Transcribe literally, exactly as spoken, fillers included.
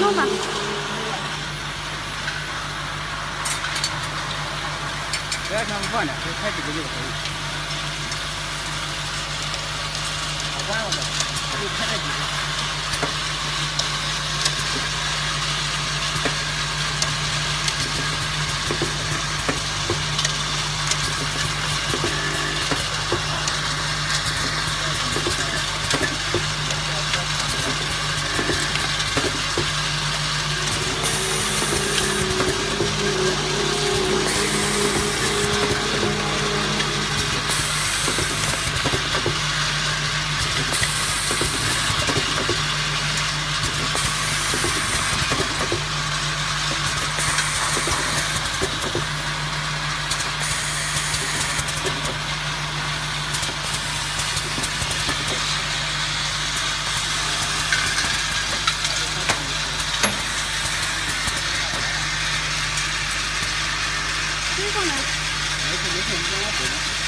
放吧。 不要全部放了，就开几个就可以。好关了的，就开这几个。 推上来。 没事没事，你让我走。